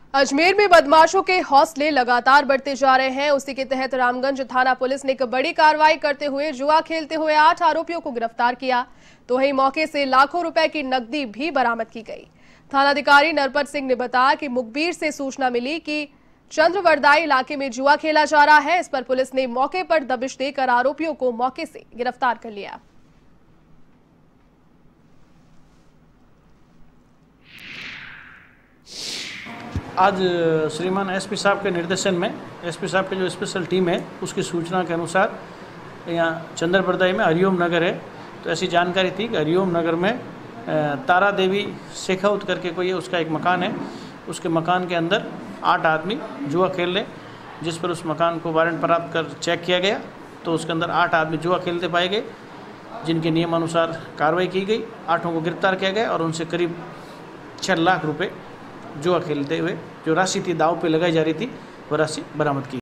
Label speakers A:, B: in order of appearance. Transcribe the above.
A: अजमेर में बदमाशों के हौसले लगातार बढ़ते जा रहे हैं। उसी के तहत रामगंज थाना पुलिस ने एक बड़ी कार्रवाई करते हुए जुआ खेलते हुए 8 आरोपियों को गिरफ्तार किया। तो वहीं मौके से लाखों रुपए की नकदी भी बरामद की गई। थानाधिकारी नरपत सिंह ने बताया कि मुखबिर से सूचना मिली कि चंद्रवरदाई इलाके में जुआ खेला जा रहा है। इस पर पुलिस ने मौके पर दबिश देकर आरोपियों को मौके से गिरफ्तार कर लिया।
B: आज श्रीमान एसपी साहब के निर्देशन में एसपी साहब की जो स्पेशल टीम है उसकी सूचना के अनुसार यहाँ चंद्रवरदाई में हरिओम नगर है। तो ऐसी जानकारी थी कि हरिओम नगर में तारा देवी शेखावत करके कोई है, उसका एक मकान है। उसके मकान के अंदर 8 आदमी जुआ खेल रहे, जिस पर उस मकान को वारंट प्राप्त कर चेक किया गया तो उसके अंदर 8 आदमी जुआ खेलते पाए गए, जिनके नियमानुसार कार्रवाई की गई। 8 को गिरफ्तार किया गया और उनसे करीब 6 लाख रुपए जुआ खेलते हुए जो राशि थी दाव पे लगाई जा रही थी, वह राशि बरामद की।